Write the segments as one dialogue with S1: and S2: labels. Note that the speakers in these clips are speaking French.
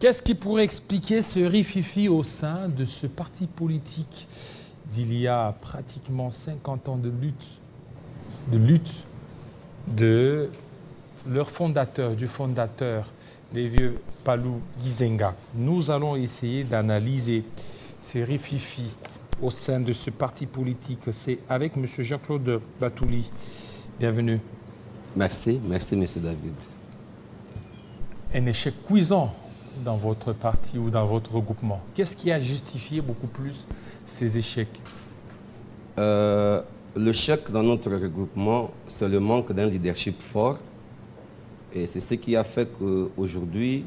S1: Qu'est-ce qui pourrait expliquer ce rififi au sein de ce parti politique d'il y a pratiquement 50 ans de lutte de leur fondateur, du fondateur, les vieux Palou Gizenga. Nous allons essayer d'analyser ces rififi au sein de ce parti politique. C'est avec M. Jean-Claude Batouli. Bienvenue.
S2: Merci, M. David.
S1: Un échec cuisant dans votre parti ou dans votre regroupement. Qu'est-ce qui a justifié beaucoup plus ces échecs?
S2: Le chèque dans notre regroupement, c'est le manque d'un leadership fort. Et c'est ce qui a fait qu'aujourd'hui,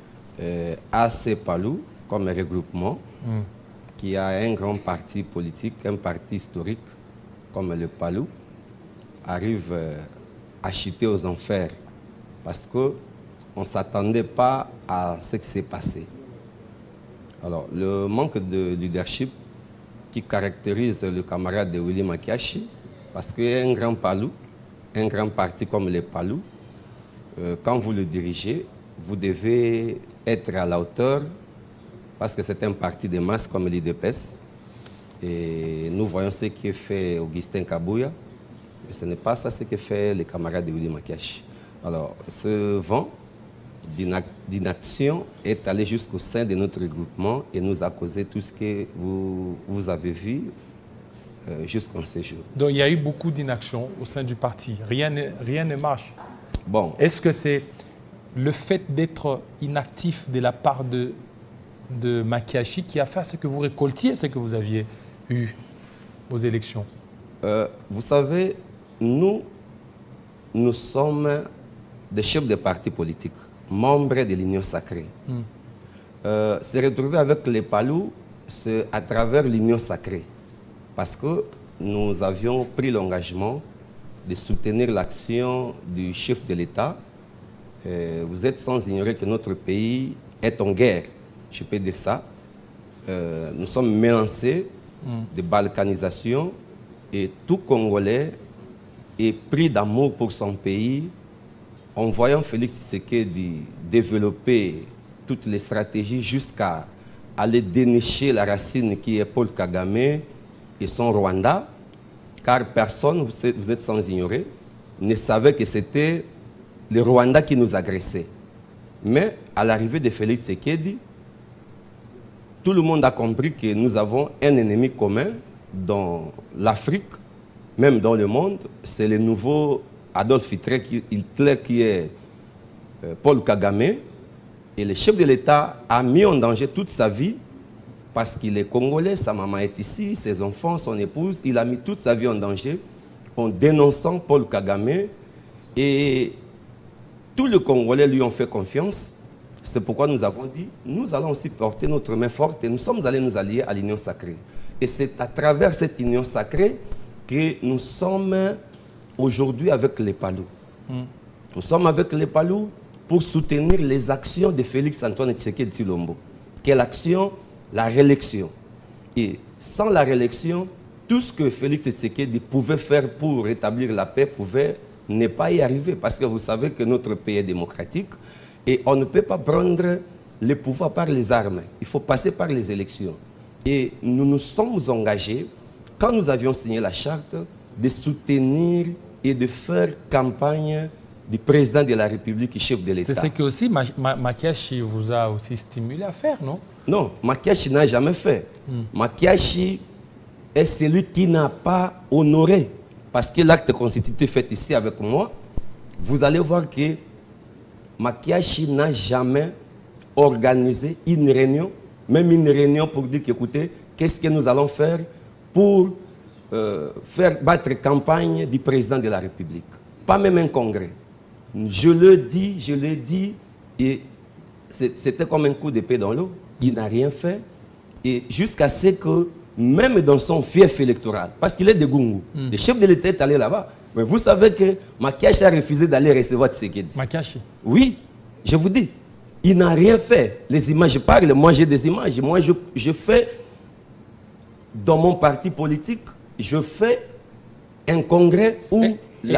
S2: AC Palou, comme un regroupement, qui a un grand parti politique, un parti historique, comme le Palou, arrive à chuter aux enfers. Parce qu'on ne s'attendait pas à ce qui s'est passé. Alors, le manque de leadership qui caractérise le camarade de Willy Makiashi, parce qu'un grand Palou, un grand parti comme les Palou, quand vous le dirigez, vous devez être à la hauteur, parce que c'est un parti de masse comme l'IDPS. Et nous voyons ce que fait Augustin Kabouya, mais ce n'est pas ça ce que fait les camarades de Willy Makiashi. Alors, ce vent d'inaction est allé jusqu'au sein de notre regroupement et nous a causé tout ce que vous avez vu jusqu'en ce jour.
S1: Donc il y a eu beaucoup d'inaction au sein du parti. Rien ne marche.
S2: Bon.
S1: Est-ce que c'est le fait d'être inactif de la part de Makiashi qui a fait ce que vous récoltiez, ce que vous aviez eu aux élections?
S2: Vous savez, nous sommes des chefs de partis politiques, membres de l'Union sacrée. Se retrouver avec les Palou, c'est à travers l'Union sacrée. Parce que nous avions pris l'engagement de soutenir l'action du chef de l'État. Vous êtes sans ignorer que notre pays est en guerre, je peux dire ça. Nous sommes menacés de balkanisation et tout Congolais est pris d'amour pour son pays. En voyant Félix Tshisekedi développer toutes les stratégies jusqu'à aller dénicher la racine qui est Paul Kagame et son Rwanda, car personne, vous êtes sans ignorer, ne savait que c'était le Rwanda qui nous agressait. Mais à l'arrivée de Félix Tshisekedi, tout le monde a compris que nous avons un ennemi commun dans l'Afrique, même dans le monde, c'est le nouveau Adolf Hitler qui est Paul Kagame. Et le chef de l'État a mis en danger toute sa vie parce qu'il est congolais, sa maman est ici, ses enfants, son épouse. Il a mis toute sa vie en danger en dénonçant Paul Kagame. Et tous les Congolais lui ont fait confiance. C'est pourquoi nous avons dit, nous allons aussi porter notre main forte et nous sommes allés nous allier à l'Union sacrée. Et c'est à travers cette Union sacrée que nous sommes aujourd'hui avec les Palou. Nous sommes avec les Palou pour soutenir les actions de Félix Antoine Tshisekedi Tshilombo. Quelle action? La réélection. Et sans la réélection, tout ce que Félix Tshisekedi pouvait faire pour rétablir la paix pouvait ne pas y arriver. Parce que vous savez que notre pays est démocratique et on ne peut pas prendre le pouvoir par les armes. Il faut passer par les élections. Et nous nous sommes engagés, quand nous avions signé la charte, de soutenir et de faire campagne du président de la République, chef de l'État.
S1: C'est ce que aussi Makiashi vous a aussi stimulé à faire, non?
S2: Non, Makiashi n'a jamais fait. Makiashi est celui qui n'a pas honoré. Parce que l'acte constitutif fait ici avec moi, vous allez voir que Makiashi n'a jamais organisé une réunion, même une réunion pour dire qu'écoutez, qu'est-ce que nous allons faire pour faire battre campagne du président de la République. Pas même un congrès. Je le dis, et c'était comme un coup d'épée dans l'eau. Il n'a rien fait. Et jusqu'à ce que, même dans son fief électoral, parce qu'il est de Gungu, le chef de l'État est allé là-bas. Mais vous savez que Makiashi a refusé d'aller recevoir Tshisekedi.
S1: Makiashi?
S2: Oui, je vous dis. Il n'a rien fait. Les images, je parle, moi j'ai des images. Moi je fais, dans mon parti politique, je fais un congrès où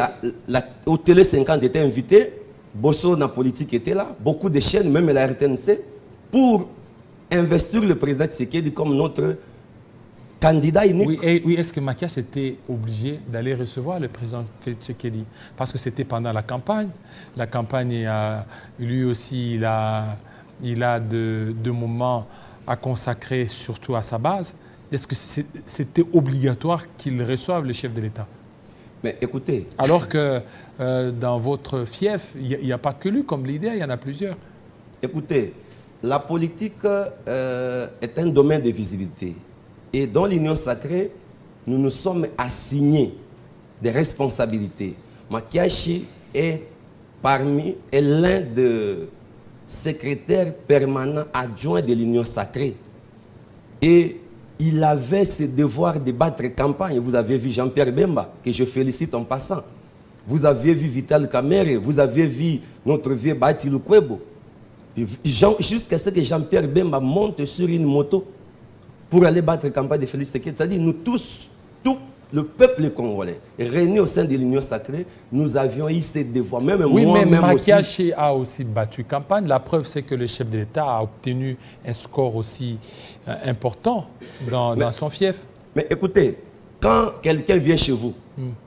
S2: au Télé 50 était invité, Bosso na politique était là, beaucoup de chaînes, même la RTNC, pour investir le président Tshisekedi comme notre candidat unique.
S1: Oui, est-ce que Makiash était obligé d'aller recevoir le président Tshisekedi? Parce que c'était pendant la campagne. La campagne, lui aussi, il a deux moments à consacrer surtout à sa base. Est-ce que c'était obligatoire qu'il reçoive le chef de l'État?
S2: Mais écoutez...
S1: Alors que dans votre fief, il n'y a pas que lui comme leader, il y en a plusieurs.
S2: Écoutez, la politique est un domaine de visibilité. Et dans l'Union sacrée, nous nous sommes assignés des responsabilités. Makiash est l'un des secrétaires permanents adjoints de l'Union sacrée. Et il avait ce devoir de battre campagne. Vous avez vu Jean-Pierre Bemba, que je félicite en passant. Vous avez vu Vital Kamerhe, vous avez vu notre vieux Bati Lukwebo. Jusqu'à ce que Jean-Pierre Bemba monte sur une moto pour aller battre campagne de Félix Tshisekedi. C'est-à-dire, nous tous, tout le peuple congolais, réunis au sein de l'Union sacrée, nous avions eu ces devoirs. Même
S1: oui,
S2: moi,
S1: mais Makiash
S2: aussi.
S1: a aussi battu campagne. La preuve, c'est que le chef de l'État a obtenu un score aussi important dans son fief. Mais
S2: écoutez, quand quelqu'un vient chez vous,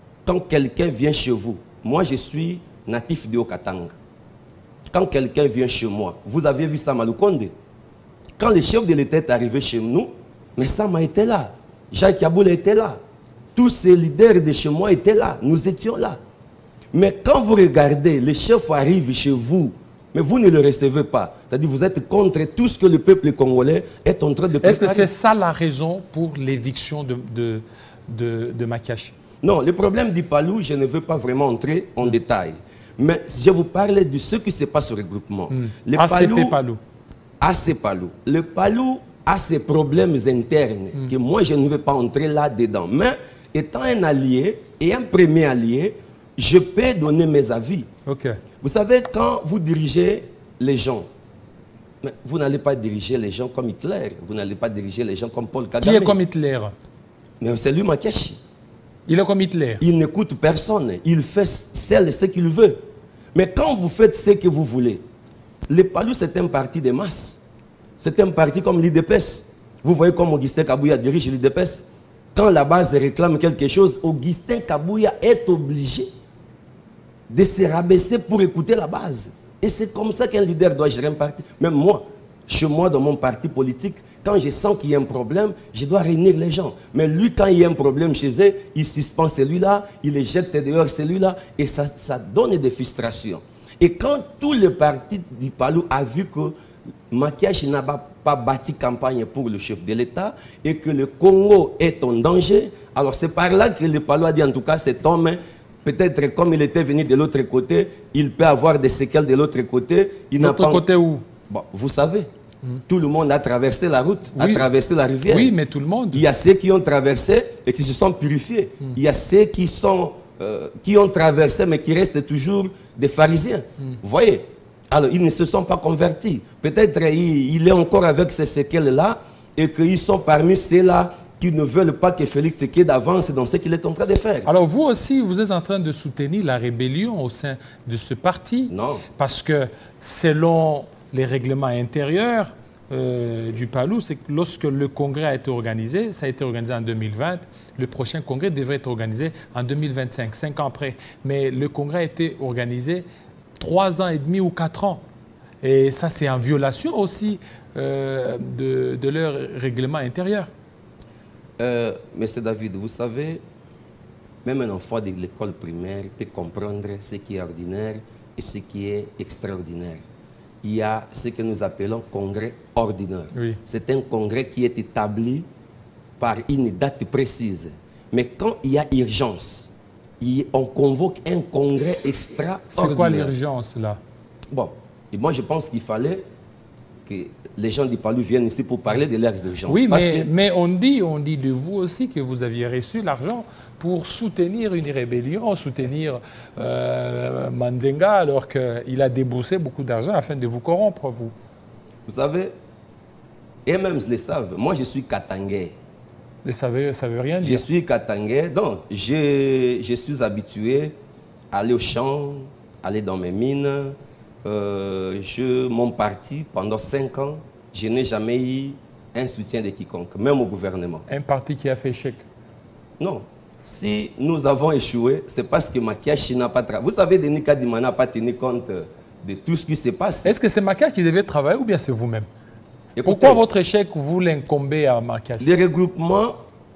S2: moi je suis natif de Okatanga. Quand quelqu'un vient chez moi, vous avez vu Sama Lukonde. Quand le chef de l'État est arrivé chez nous, mais Sama était là, Jacques Yaboula était là, tous ces leaders de chez moi étaient là, nous étions là. Mais quand vous regardez, le chef arrive chez vous, mais vous ne le recevez pas. C'est-à-dire vous êtes contre tout ce que le peuple congolais est en train de préparer.
S1: Est-ce que c'est ça la raison pour l'éviction de Makiash? Non,
S2: le problème du Palou, je ne veux pas vraiment entrer en détail. Mais je vous parle de ce qui se passe au regroupement. Le Palou. Le Palou a ses problèmes internes que moi je ne veux pas entrer là-dedans. Mais étant un allié et un premier allié, je peux donner mes avis.
S1: Okay.
S2: Vous savez, quand vous dirigez les gens, mais vous n'allez pas diriger les gens comme Hitler, vous n'allez pas diriger les gens comme Paul Kagame.
S1: Qui est comme Hitler?
S2: Mais c'est lui, Makiash.
S1: Il est comme Hitler.
S2: Il n'écoute personne, il fait ce qu'il veut. Mais quand vous faites ce que vous voulez, le Palou c'est un parti de masse. C'est un parti comme l'IDPS. Vous voyez comme Augustin Kabouya dirige l'IDPS. Quand la base réclame quelque chose, Augustin Kabouya est obligé de se rabaisser pour écouter la base. Et c'est comme ça qu'un leader doit gérer un parti. Même moi, chez moi, dans mon parti politique, quand je sens qu'il y a un problème, je dois réunir les gens. Mais lui, quand il y a un problème chez eux, il suspend celui-là, il les jette dehors celui-là, et ça donne des frustrations. Et quand tout le parti du Palou a vu que Makiash n'a pas bâti campagne pour le chef de l'État et que le Congo est en danger, alors c'est par là que le Palou a dit en tout cas cet homme, peut-être comme il était venu de l'autre côté, il peut avoir des séquelles de l'autre côté.
S1: L'autre côté où?
S2: Bon, vous savez, tout le monde a traversé la route, a traversé la rivière.
S1: Oui, mais tout le monde.
S2: Il y a ceux qui ont traversé et qui se sont purifiés. Il y a ceux qui ont traversé mais qui restent toujours des pharisiens. Vous voyez? Alors, ils ne se sont pas convertis. Peut-être il est encore avec ces séquelles-là et qu'ils sont parmi ceux-là qui ne veulent pas que Félix Tshisekedi avance dans ce qu'il est en train de faire. Alors, vous aussi, vous êtes en train de soutenir la rébellion au sein de ce parti? Non. Parce que selon les règlements intérieurs du Palou, c'est que lorsque le congrès a été organisé, ça a été organisé en 2020, le prochain congrès devrait être organisé en 2025, 5 ans après. Mais le congrès a été organisé 3 ans et demi ou 4 ans. Et ça, c'est en violation aussi de leur règlement intérieur. Monsieur David, vous savez, même un enfant de l'école primaire peut comprendre ce qui est ordinaire et ce qui est extraordinaire. Il y a ce que nous appelons congrès ordinaire. Oui. C'est un congrès qui est établi par une date précise. Mais quand il y a urgence, on convoque un congrès extraordinaire.
S1: C'est quoi l'urgence là?
S2: Bon, et moi je pense qu'il fallait que les gens du Palou viennent ici pour parler de leurs urgences.
S1: Oui, mais on dit de vous aussi que vous aviez reçu l'argent pour soutenir une rébellion, soutenir Mandenga, alors qu'il a déboursé beaucoup d'argent afin de vous corrompre, vous.
S2: Vous savez, et même ils le savent, moi je suis katangais.
S1: Mais ça veut rien dire.
S2: Je suis katangais, donc je suis habitué à aller au champ, aller dans mes mines, mon parti, pendant 5 ans, je n'ai jamais eu un soutien de quiconque, même au gouvernement.
S1: Un parti qui a fait échec?
S2: Non. Si nous avons échoué, c'est parce que Makiachi n'a pas travaillé. Vous savez, Denis Kadima n'a pas tenu compte de tout ce qui se passe.
S1: Est-ce que c'est Makiachi qui devait travailler ou bien c'est vous-même?
S2: Écoutez,
S1: pourquoi votre échec, vous l'incombez à Makiachi?
S2: Les regroupements,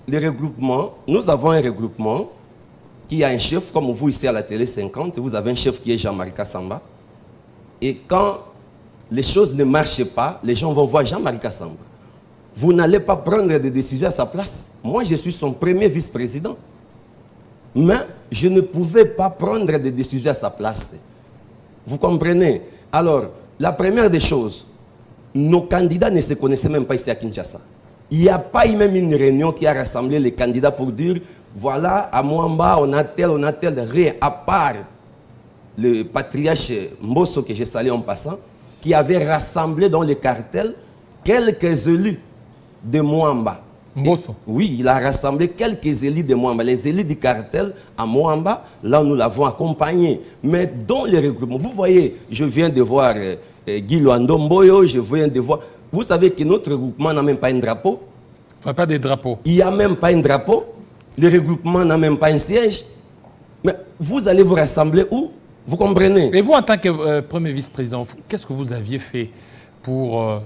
S2: nous avons un regroupement qui a un chef, comme vous ici à la télé 50, vous avez un chef qui est Jean-Marie Kassamba. Et quand les choses ne marchent pas, les gens vont voir Jean-Marie Kassamba. Vous n'allez pas prendre des décisions à sa place. Moi, je suis son premier vice-président. Mais je ne pouvais pas prendre des décisions à sa place. Vous comprenez? Alors, la première des choses, nos candidats ne se connaissaient même pas ici à Kinshasa. Il n'y a pas eu même une réunion qui a rassemblé les candidats pour dire, voilà, à Mwamba, on a tel, rien, à part le patriarche Mbosso, que j'ai salué en passant, qui avait rassemblé dans les cartels quelques élus de Mwamba.
S1: Mbosso?
S2: Oui, il a rassemblé quelques élus de Mwamba. Les élus du cartel à Mwamba, là nous l'avons accompagné. Mais dans les regroupements, vous voyez, je viens de voir Guy Luando Mboyo, je viens de voir... Vous savez que notre regroupement n'a même pas un drapeau.
S1: Pas des drapeaux.
S2: Il n'y a même pas un drapeau. Le regroupement n'a même pas un siège. Mais vous allez vous rassembler où? Vous comprenez?
S1: Et vous, en tant que premier vice-président, qu'est-ce que vous aviez fait pour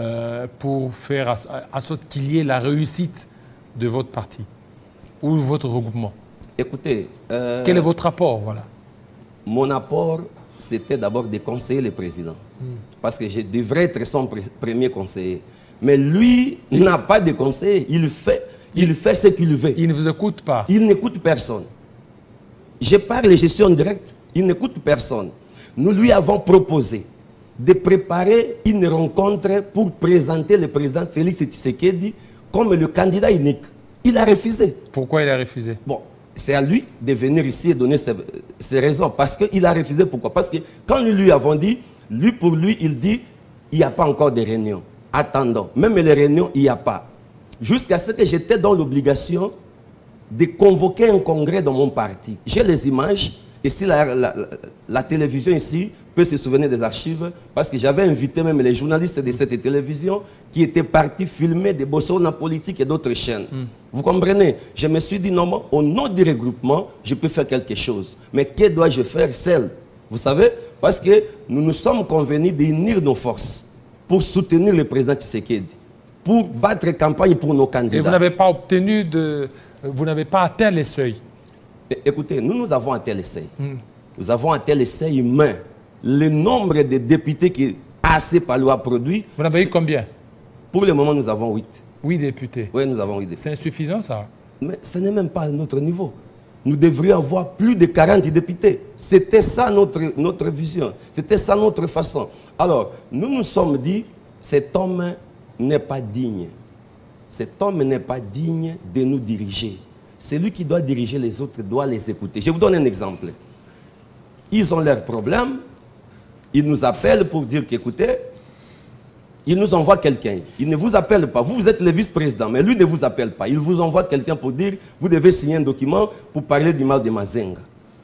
S1: faire en sorte qu'il y ait la réussite de votre parti ou votre regroupement?
S2: Écoutez...
S1: quel est votre apport, voilà?
S2: Mon apport, c'était d'abord de conseiller le président. Parce que je devrais être son premier conseiller. Mais lui n'a pas de conseiller. Il fait ce qu'il veut.
S1: Il ne vous écoute pas.
S2: Il n'écoute personne. Je parle, je suis en direct. Il n'écoute personne. Nous lui avons proposé de préparer une rencontre pour présenter le président Félix Tshisekedi comme le candidat unique. Il a refusé.
S1: Pourquoi il a refusé?
S2: Bon, c'est à lui de venir ici et donner ses raisons. Parce qu'il a refusé. Pourquoi? Parce que quand nous lui avons dit, pour lui, il dit, il n'y a pas encore de réunion. Attendons. Même les réunions, il n'y a pas. Jusqu'à ce que j'étais dans l'obligation de convoquer un congrès dans mon parti. J'ai les images. Et si la télévision ici peut se souvenir des archives, parce que j'avais invité même les journalistes de cette télévision qui étaient partis filmer des Bossona politiques et d'autres chaînes. Vous comprenez? Je me suis dit, non, au nom du regroupement, je peux faire quelque chose. Mais que dois-je faire seul? Vous savez? Parce que nous nous sommes convenus d'unir nos forces pour soutenir le président Tshisekedi, pour battre campagne pour nos candidats.
S1: Et vous n'avez pas obtenu vous n'avez pas atteint les seuils?
S2: Écoutez, nous avons atteint les seuils. Nous avons atteint les seuils humains. Le nombre de députés que AC Palou a produit...
S1: Vous en avez eu combien?
S2: Pour le moment, nous avons 8.
S1: 8 députés.
S2: Oui, nous avons 8 députés.
S1: C'est insuffisant, ça?
S2: Mais ce n'est même pas à notre niveau. Nous devrions avoir plus de 40 députés. C'était ça notre vision. C'était ça notre façon. Alors, nous nous sommes dit, cet homme n'est pas digne. Cet homme n'est pas digne de nous diriger. Celui qui doit diriger les autres doit les écouter. Je vous donne un exemple. Ils ont leurs problèmes. Ils nous appellent pour dire qu'écoutez, ils nous envoient quelqu'un. Il ne vous appelle pas. Vous êtes le vice-président, mais lui ne vous appelle pas. Il vous envoie quelqu'un pour dire, vous devez signer un document pour parler du mal de Mazenga.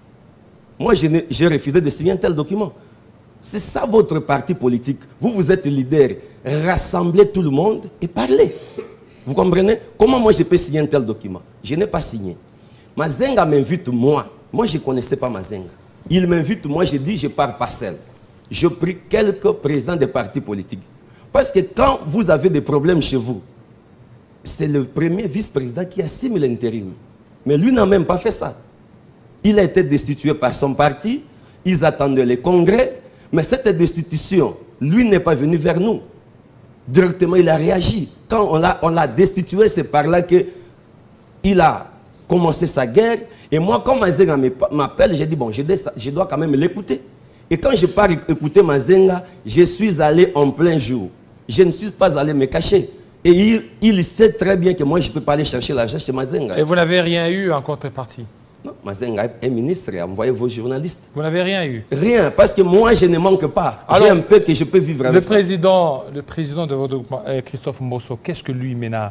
S2: Moi, j'ai refusé de signer un tel document. C'est ça votre parti politique. Vous êtes leader. Rassemblez tout le monde et parlez. Vous comprenez? Comment moi je peux signer un tel document? Je n'ai pas signé. Mazenga m'invite moi. Moi, je ne connaissais pas Mazenga. Il m'invite, moi, je dis, je pars pas seul. Je prie quelques présidents des partis politiques. Parce que quand vous avez des problèmes chez vous, c'est le premier vice-président qui assume l'intérim. Mais lui n'a même pas fait ça. Il a été destitué par son parti. Ils attendaient les congrès. Mais cette destitution, lui n'est pas venu vers nous. Directement, il a réagi. Quand on l'a destitué, c'est par là qu'il a commencé sa guerre. Et moi, quand Mazenga m'appelle, j'ai dit, bon, je dois quand même l'écouter. Et quand je pars écouter Mazenga, je suis allé en plein jour. Je ne suis pas allé me cacher. Et il sait très bien que moi, je ne peux pas aller chercher l'argent chez Mazenga.
S1: Et vous n'avez rien eu en contrepartie?
S2: Non, Mazenga est ministre, envoyez vos journalistes.
S1: Vous n'avez rien eu?
S2: Rien, parce que moi, je ne manque pas. J'ai un peu que je peux vivre avec ça.
S1: Le président de votre gouvernement, Christophe Mbosso, qu'est-ce que lui, maintenant,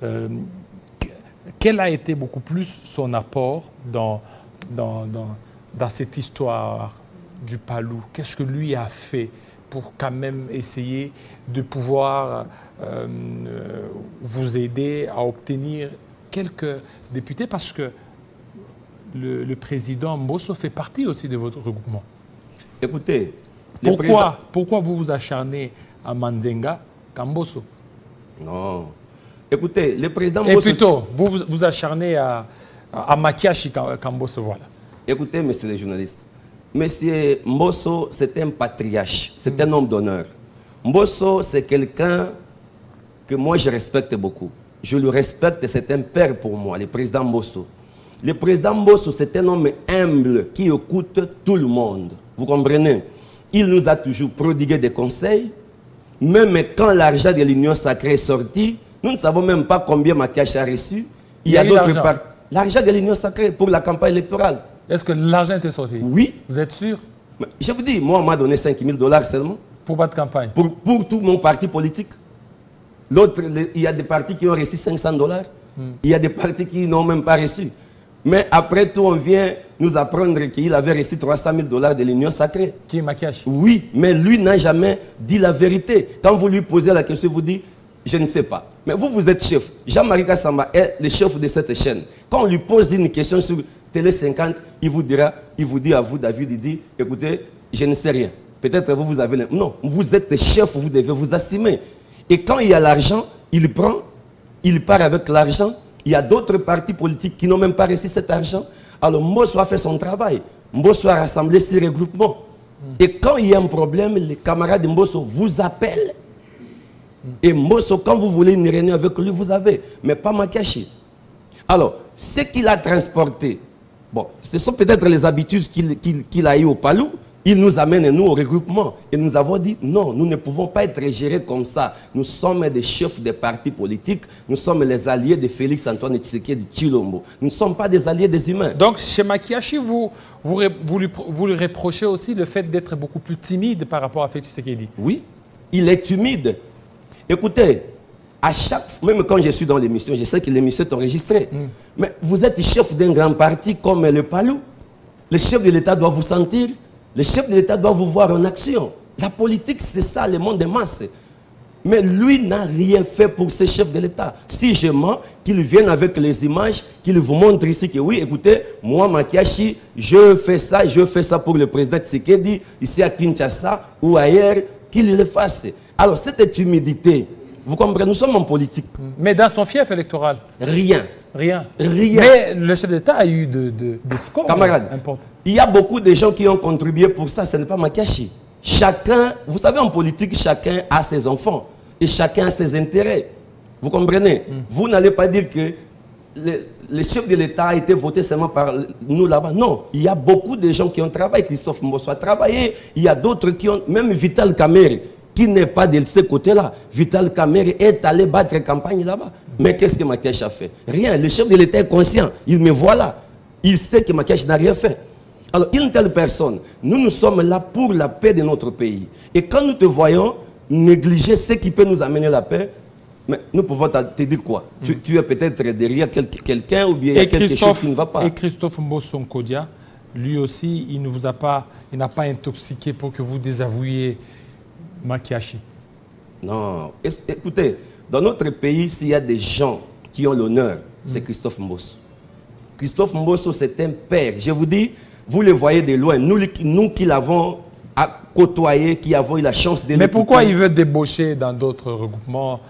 S1: quel a été beaucoup plus son apport dans cette histoire du Palou, qu'est-ce que lui a fait pour quand même essayer de pouvoir vous aider à obtenir quelques députés, parce que le président Mbosso fait partie aussi de votre regroupement.
S2: Écoutez,
S1: pourquoi vous vous acharnez à Mandenga qu'à Mbosso?
S2: Non. Écoutez, le président
S1: Et
S2: Mbosso...
S1: plutôt, vous vous acharnez à Makiashi qu'à Mbosso, voilà.
S2: Écoutez, monsieur le journaliste, monsieur Mbosso, c'est un patriarche, c'est un homme d'honneur. Mbosso, c'est quelqu'un que moi je respecte beaucoup. Je le respecte, c'est un père pour moi, le président Mbosso. Le président Mbosso, c'est un homme humble qui écoute tout le monde. Vous comprenez? Il nous a toujours prodigué des conseils. Même quand l'argent de l'Union sacrée est sorti, nous ne savons même pas combien Makiashi a reçu. Il y a d'autres parties. L'argent de l'Union sacrée pour la campagne électorale.
S1: Est-ce que l'argent était sorti?
S2: Oui.
S1: Vous êtes sûr?
S2: Je vous dis, moi, on m'a donné 5 000 $ seulement.
S1: Pour votre campagne?
S2: Pour tout mon parti politique. L'autre, il y a des partis qui ont reçu 500 $. Il y a des partis qui n'ont même pas reçu. Mais après tout, on vient nous apprendre qu'il avait reçu 300 000 $ de l'Union sacrée.
S1: Qui est Makiashi?
S2: Oui, mais lui n'a jamais dit la vérité. Quand vous lui posez la question, vous dites, je ne sais pas. Mais vous êtes chef. Jean-Marie Kassamba est le chef de cette chaîne. Quand on lui pose une question sur Télé 50, il vous dit à vous, David, il dit, écoutez, je ne sais rien. Peut-être vous avez... Non, vous êtes chef, vous devez vous assumer. Et quand il y a l'argent, il prend, il part avec l'argent. Il y a d'autres partis politiques qui n'ont même pas reçu cet argent. Alors Mbosso a fait son travail. Mbosso a rassemblé ses regroupements. Et quand il y a un problème, les camarades de Mbosso vous appellent. Et Mbosso, quand vous voulez une réunion avec lui, vous avez. Mais pas Makiashi. Alors, ce qu'il a transporté, bon, ce sont peut-être les habitudes qu'il a eues au Palou. Il nous amène, nous, au regroupement. Et nous avons dit, non, nous ne pouvons pas être gérés comme ça. Nous sommes des chefs des partis politiques. Nous sommes les alliés de Félix Antoine Tshisekedi Tshilombo. Nous ne sommes pas des alliés des humains.
S1: Donc, chez Makiashi, vous lui reprochez aussi le fait d'être beaucoup plus timide par rapport à Félix Tshisekedi?
S2: Oui, il est timide. Écoutez, à chaque, même quand je suis dans l'émission, je sais que l'émission est enregistrée. Mais vous êtes chef d'un grand parti comme le Palou. Le chef de l'État doit vous sentir. Le chef de l'État doit vous voir en action. La politique, c'est ça, le monde des masses. Mais lui n'a rien fait pour ce chef de l'État. Si je mens, qu'il vienne avec les images, qu'il vous montre ici que oui, écoutez, moi, Makiashi, je fais ça pour le président Tshisekedi, ici à Kinshasa ou ailleurs, qu'il le fasse. Alors, cette timidité, vous comprenez, nous sommes en politique.
S1: Mais dans son fief électoral?
S2: Rien.
S1: Rien.
S2: Rien.
S1: Mais le chef d'État a eu des scores.
S2: Camarades, il y a beaucoup de gens qui ont contribué pour ça, ce n'est pas Makiashi. Chacun, vous savez, en politique, chacun a ses enfants et chacun a ses intérêts. Vous comprenez? Vous n'allez pas dire que le chef de l'État a été voté seulement par nous là-bas. Non, il y a beaucoup de gens qui ont travaillé. Christophe Mbosso a travaillé. Il y a d'autres qui ont, même Vital Kamerhe, qui n'est pas de ce côté-là. Vital Kamerhe est allé battre campagne là-bas. Mais qu'est-ce que Makiashi a fait? Rien. Le chef de l'État est conscient. Il me voit là. Il sait que Makiashi n'a rien fait. Alors, une telle personne, nous sommes là pour la paix de notre pays. Et quand nous te voyons négliger ce qui peut nous amener la paix, mais nous pouvons te dire quoi? Tu es peut-être derrière quelqu'un ou bien il y a quelque chose qui ne va pas.
S1: Et Christophe Mbosso Nkodia, lui aussi, il n'a pas intoxiqué pour que vous désavouiez Makiashi.
S2: Non. Écoutez, dans notre pays, s'il y a des gens qui ont l'honneur, c'est Christophe Mbosso. Christophe Mbosso, c'est un père. Je vous dis, vous le voyez de loin. Nous qui l'avons côtoyé, qui avons eu la chance de...
S1: Mais pourquoi il veut débaucher dans d'autres regroupements,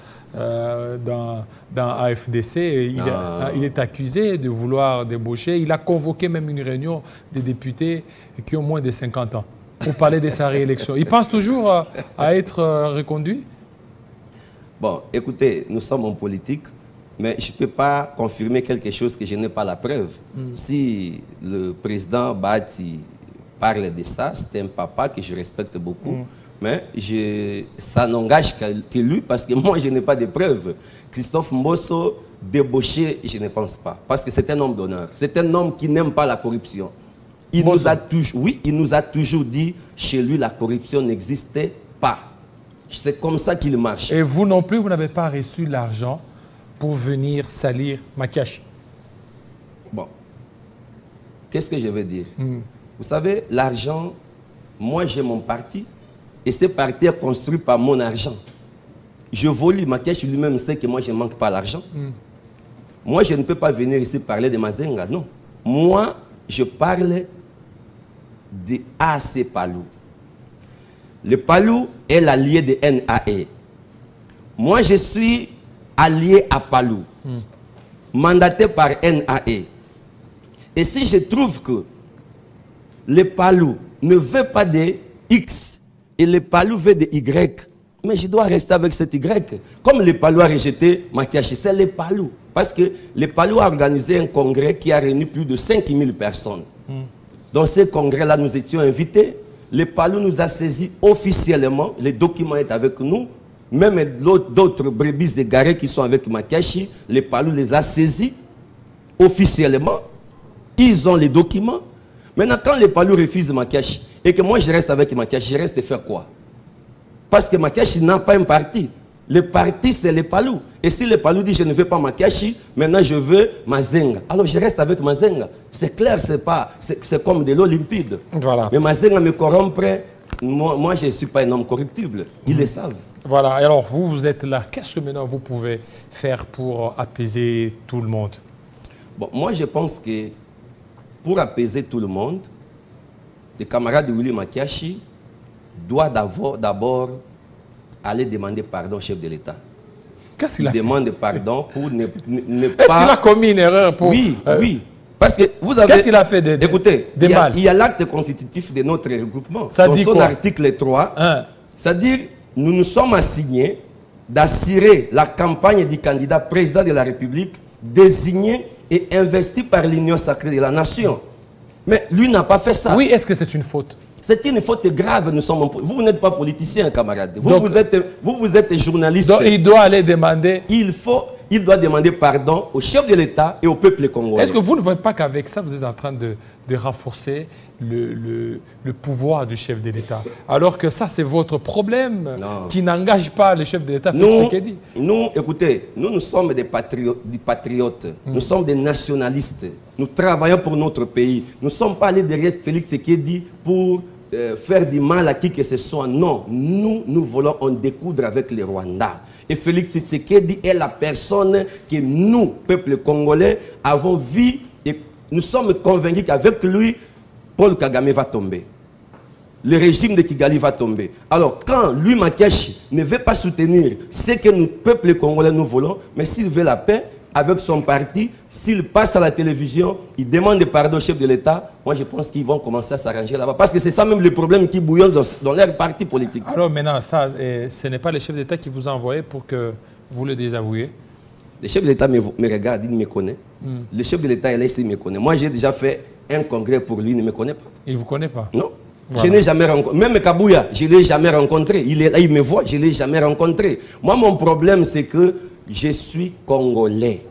S1: dans AFDC? Il est accusé de vouloir débaucher. Il a convoqué même une réunion des députés qui ont moins de 50 ans pour parler de sa réélection. Il pense toujours à être reconduit?
S2: Bon, écoutez, nous sommes en politique, mais je ne peux pas confirmer quelque chose que je n'ai pas la preuve. Si le président Bati parle de ça, c'est un papa que je respecte beaucoup, mais ça n'engage que lui parce que moi, je n'ai pas de preuves. Christophe Mbosso, débauché, je ne pense pas, parce que c'est un homme d'honneur. C'est un homme qui n'aime pas la corruption. Il nous a toujours dit, chez lui, la corruption n'existait pas. C'est comme ça qu'il marche.
S1: Et vous non plus, vous n'avez pas reçu l'argent pour venir salir Makiashi?
S2: Bon, qu'est-ce que je veux dire? Vous savez, l'argent, moi j'ai mon parti, et ce parti est construit par mon argent. Je vole Makiachi lui-même sait que moi je ne manque pas l'argent. Moi je ne peux pas venir ici parler de Mazenga, non. Moi je parle de AC Palou. Le Palou est l'allié de NAE. Moi je suis allié à Palou, mandaté par NAE. Et si je trouve que le Palou ne veut pas de X et le Palou veut de Y, mais je dois rester avec cet Y. Comme le Palou a rejeté Makiachi, c'est le Palou. Parce que le Palou a organisé un congrès qui a réuni plus de 5000 personnes. Dans ce congrès-là, nous étions invités. Le Palou nous a saisis officiellement. Les documents sont avec nous. Même d'autres brebis égarées qui sont avec Makiachi, le Palou les a saisis officiellement. Ils ont les documents. Maintenant, quand le Palou refuse Makiachi et que moi je reste avec Makiachi, je reste faire quoi? Parce que Makiachi n'a pas un parti. Le parti, c'est le Palou. Et si le Palou dit je ne veux pas Makiachi, maintenant je veux Mazenga. Alors je reste avec Mazenga. C'est clair, c'est comme de l'eau limpide.
S1: Voilà.
S2: Mais Mazenga me corrompre. Moi je ne suis pas un homme corruptible. Ils le savent.
S1: Voilà. Et alors vous êtes là. Qu'est-ce que maintenant vous pouvez faire pour apaiser tout le monde?
S2: Bon, moi je pense que pour apaiser tout le monde, le camarade de Willy Makiachi doit d'abord aller demander pardon au chef de l'État.
S1: Qu'est-ce qu'il a fait?
S2: Demande pardon pour ne pas...
S1: Est-ce qu'il a commis une erreur pour...
S2: Oui, oui. Parce que vous avez...
S1: Qu'est-ce qu'il a fait
S2: Écoutez,
S1: mal?
S2: Il y a l'acte constitutif de notre regroupement.
S1: Ça
S2: dans
S1: dit
S2: son
S1: quoi?
S2: article 3,
S1: Hein?
S2: c'est-à-dire nous nous sommes assignés d'assurer la campagne du candidat président de la République désigné et investi par l'Union sacrée de la nation. Mais lui n'a pas fait ça.
S1: Oui, est-ce que c'est une faute?
S2: C'est une faute grave. Vous n'êtes pas politicien, camarade. Vous,
S1: Donc,
S2: vous êtes journaliste.
S1: Donc il doit aller demander...
S2: Il doit demander pardon au chef de l'État et au peuple congolais.
S1: Est-ce que vous ne voyez pas qu'avec ça, vous êtes en train de renforcer le pouvoir du chef de l'État? Alors que ça, c'est votre problème qui n'engage pas le chef de l'État.
S2: Nous, écoutez, nous sommes des patriotes. Nous sommes des nationalistes. Nous travaillons pour notre pays. Nous ne sommes pas allés derrière Félix Tshisekedi pour faire du mal à qui que ce soit. Non, nous voulons en découdre avec les Rwandais. Et Félix Tshisekedi est la personne que nous, peuple congolais, avons vu et nous sommes convaincus qu'avec lui, Paul Kagame va tomber. Le régime de Kigali va tomber. Alors, quand lui, Makiachi, ne veut pas soutenir ce que nous, peuple congolais, nous voulons, mais s'il veut la paix, avec son parti, s'il passe à la télévision, il demande pardon au chef de l'État, moi je pense qu'ils vont commencer à s'arranger là-bas. Parce que c'est ça même le problème qui bouillonne dans leur parti politique.
S1: Alors maintenant, ça, ce n'est pas le chef d'État qui vous a envoyé pour que vous le désavouiez?
S2: Le chef de l'État me regarde, il me connaît. Le chef de l'État, il me connaît. Moi j'ai déjà fait un congrès pour lui, il ne me connaît pas.
S1: Il ne vous connaît pas?
S2: Non. Voilà. Je n'ai jamais rencontré. Même Kabouya, je ne l'ai jamais rencontré. Il est là, il me voit, je ne l'ai jamais rencontré. Moi, mon problème, c'est que je suis congolais.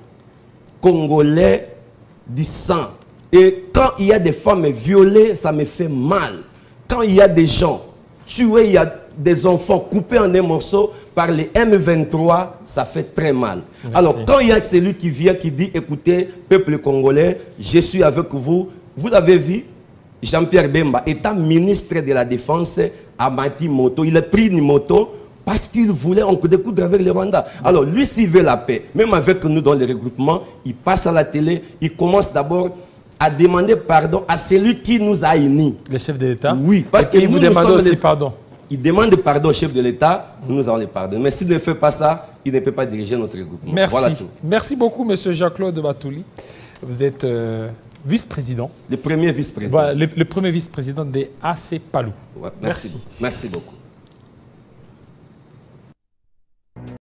S2: Congolais du sang. Et quand il y a des femmes violées, ça me fait mal. Quand il y a des gens tués, il y a des enfants coupés en un morceau par les M23, ça fait très mal. Merci. Alors, quand il y a celui qui vient, qui dit, écoutez, peuple congolais, je suis avec vous. Vous l'avez vu, Jean-Pierre Bemba, étant ministre de la Défense, a bâti moto. Il a pris une moto parce qu'il voulait en découdre avec les Rwandais. Alors, lui, s'il veut la paix, même avec nous dans le regroupement, il passe à la télé, il commence d'abord à demander pardon à celui qui nous a unis.
S1: Le chef de l'État?
S2: Oui, parce qu'il
S1: vous demande aussi pardon.
S2: Il demande pardon au chef de l'État, nous allons le pardonner. Mais s'il ne fait pas ça, il ne peut pas diriger notre regroupement.
S1: Merci.
S2: Voilà tout.
S1: Merci beaucoup, M. Jacques-Claude Batouli. Vous êtes vice-président.
S2: Le premier vice-président.
S1: Voilà, le premier vice-président des AC Palou.
S2: Ouais, merci. Merci beaucoup.